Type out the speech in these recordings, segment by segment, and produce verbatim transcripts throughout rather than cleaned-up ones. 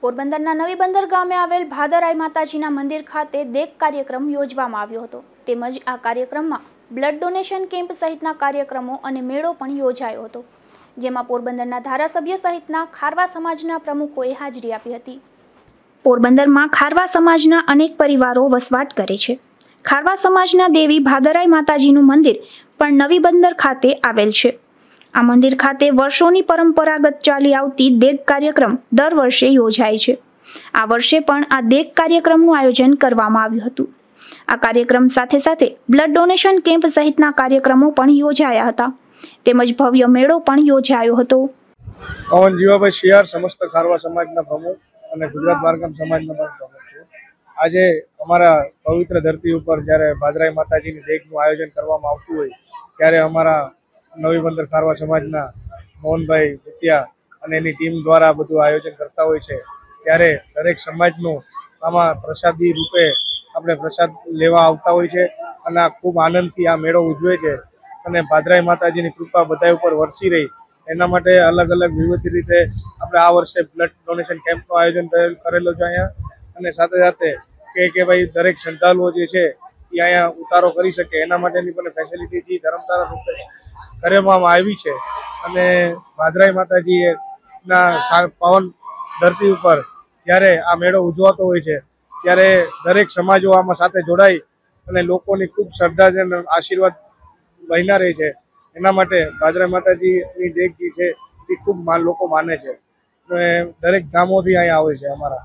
પોરબંદરના નવી બંદર ગામે આવેલ ભાદરાઈ માતાજીના મંદિર ખાતે દેખ કાર્યક્રમ યોજવામાં આવ્યો હતો। તેમજ આ કાર્યક્રમમાં બ્લડ ડોનેશન કેમ્પ સહિતના કાર્યક્રમો અને મેળો પણ યોજાયો હતો, જેમાં પોરબંદરના ધારાસભ્ય સહિતના ખારવા સમાજના પ્રમુખોએ હાજરી આપી હતી। પોરબંદરમાં ખારવા સમાજના અનેક પરિવારો વસવાટ કરે છે। ખારવા સમાજના દેવી ભાદરાઈ માતાજીનું મંદિર પણ નવી બંદર ખાતે આવેલ છે। આ મંદિર ખાતે વર્ષોની પરંપરાગત ચાલી આવતી દેખ કાર્યક્રમ દર વર્ષે યોજાય છે। આ વર્ષે પણ આ દેખ કાર્યક્રમનું આયોજન કરવામાં આવ્યું હતું। આ કાર્યક્રમ સાથે સાથે બ્લડ ડોનેશન કેમ્પ સહિતના કાર્યક્રમો પણ યોજાયા હતા, તેમજ ભવ્ય મેળો પણ યોજાયો હતો। પવન જીવાભાઈ શિયાર સમસ્ત ખારવા સમાજના પ્રમુખ અને ગુજરાત બારગામ સમાજના પણ પ્રમુખ છું। આજે અમારા પવિત્ર ધરતી ઉપર જ્યારે ભાદરાઈ માતાજીની દેખનું આયોજન કરવામાં આવતું હોય ત્યારે અમારા નવી બંદર ખારવા સમાજના મોહનભાઈ ભૂતિયા અને એની ટીમ દ્વારા બધું આયોજન કરતા હોય છે। ત્યારે દરેક સમાજનું આમાં પ્રસાદી રૂપે આપણે પ્રસાદ લેવા આવતા હોય છે અને આ ખૂબ આનંદથી આ મેળો ઉજવે છે અને ભાદરાઈ માતાજીની કૃપા બધા ઉપર વરસી રહી એના માટે અલગ અલગ વિવિધ રીતે આપણે આ વર્ષે બ્લડ ડોનેશન કેમ્પનું આયોજન કરેલો છે અહીંયા, અને સાથે સાથે કે કે ભાઈ દરેક શ્રદ્ધાળુઓ જે છે એ અહીંયા ઉતારો કરી શકે એના માટેની પણ ફેસિલિટીથી ધર્મશાળા રૂપે કરવામાં આવી છે। અને ભાદરાઈ માતાજીના પવન ધરતી ઉપર જ્યારે આ મેળો ઉજવાતો હોય છે ત્યારે દરેક સમાજો આમાં સાથે જોડાઈ અને લોકોની ખૂબ શ્રદ્ધા છે અને આશીર્વાદ બન્યા રહે છે। એના માટે ભાદરાઈ માતાજીની દેખ જે છે એ ખૂબ લોકો માને છે અને દરેક ગામોથી અહીંયા આવે છે। અમારા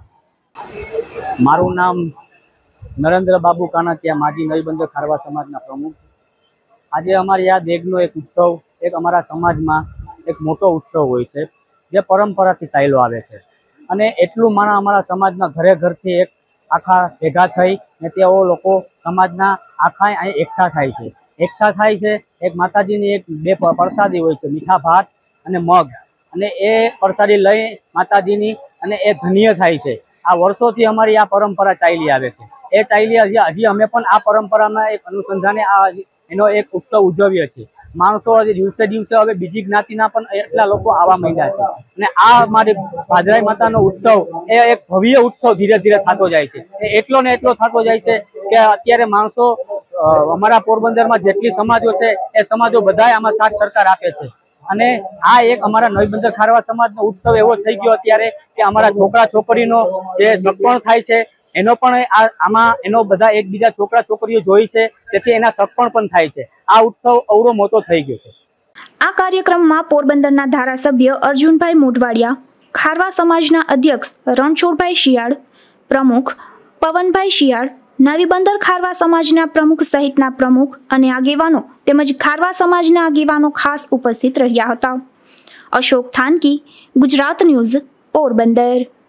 મારું નામ નરેન્દ્ર બાબુ કાનાતિયા, માજી નવી બંદર ખારવા સમાજના પ્રમુખ। આજે અમારી આ દેખનો એક ઉત્સવ એક અમારા સમાજમાં એક મોટો ઉત્સવ હોય છે જે પરંપરાથી ચાલ્યો આવે છે, અને એટલું માણા અમારા સમાજના ઘરે ઘરથી એક આખા ભેગા થઈ ને તેઓ લોકો સમાજના આખા અહીં એકઠા થાય છે એકઠા થાય છે એક માતાજીની એક બે પ્રસાદી હોય છે, મીઠા ભાત અને મગ, અને એ પ્રસાદી લઈ માતાજીની અને એ ધન્ય થાય છે। આ વર્ષોથી અમારી આ પરંપરા ચાલી આવે છે। એ ચાલી હજી અમે પણ આ પરંપરામાં એક અનુસંધાને આ એનો એક ઉત્સવ ઉજવીએ છીએ। માણસો હજી દિવસે દિવસે હવે બીજી જ્ઞાતિના પણ એટલા લોકો આવવા માંડ્યા છે, અને આ મારી ભાદરાઈ માતાનો ઉત્સવ એ એક ભવ્ય ઉત્સવ ધીરે ધીરે થતો જાય છે। એ એટલો ને એટલો થતો જાય છે કે અત્યારે માણસો અમારા પોરબંદરમાં જેટલી સમાજો છે એ સમાજો બધાય આમાં સાથ સરકાર આપે છે, અને આ એક અમારા નવી બંદર ખારવા સમાજનો ઉત્સવ એવો થઈ ગયો અત્યારે કે અમારા છોકરા છોકરીનો જે સગપણ થાય છે એનો પણ આમાં એનો બધા એકબીજા છોકરા છોકરીઓ જોઈ છે તેથી એના સગપણ પણ થાય છે। આ ઉત્સવ અવરો મોટો થઈ ગયો છે। આ કાર્યક્રમમાં પોરબંદરના ધારાસભ્ય અર્જુનભાઈ મોઢવાડિયા, ખારવા સમાજના અધ્યક્ષ રણછોડભાઈ શિયાળ, પ્રમુખ પવનભાઈ શિયાળ, નવી બંદર ખારવા સમાજના પ્રમુખ સહિતના પ્રમુખ અને આગેવાનો તેમજ ખારવા સમાજના આગેવાનો ખાસ ઉપસ્થિત રહ્યા હતા। અશોક થાનકી, ગુજરાત ન્યૂઝ, પોરબંદર।